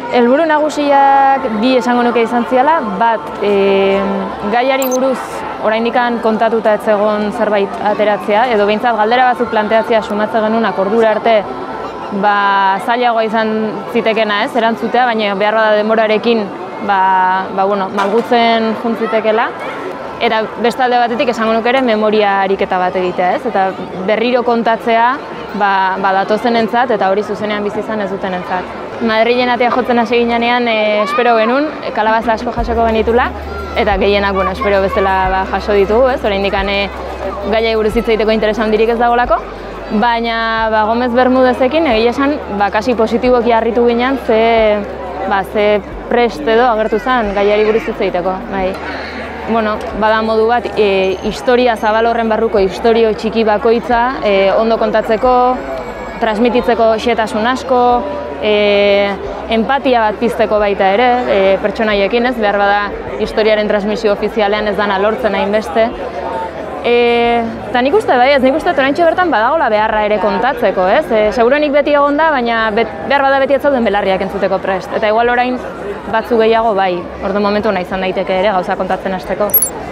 Helburu nagusiak bi esango nuke izan ziala, bat, gaiari buruz oraindikan kontatuta ez egon zerbait ateratzea, edo behintzat galdera batzuk planteatzea sumatze genunak ordura arte zailagoa izan zitekena ez, erantzutea, baina behar bada denborarekin malgutzen juntzitekela. Eta beste alde batetik esango nuke ere memoria ariketa bat egitea ez, eta berriro kontatzea datozenentzat eta hori zuzenean bizi izan ez dutenentzat. Madrilen atea jotzen hasi ginean espero genuen, kalabaza asko jasoko genitula, eta gehienak, espero bezala jaso ditugu, ez? Oraindik gaiai buruz hitz egiteko interes handirik ez dagolako, baina Gomez Bermudezekin egia esan kasi positiboki harritu ginen ze prest edo agertu zen gaiari buruz hitz egiteko. Bada modu bat, historia zabal horren barruko historio txiki bakoitza ondo kontatzeko, transmititzeko xehetasun asko, empatia bat pizteko baita ere, pertsonaiekin ez, behar bada historiaren transmisio ofizialean ez dana lortzen hainbeste. Eta nik uste oraintxe bertan badagola beharra ere kontatzeko, ez? Seguruenik beti egon da, baina behar bada beti ez zauden belarriak entzuteko prest. Eta igual orain batzu gehiago bai, ordu momentu nahi izan daiteke ere gauza kontatzen hasteko.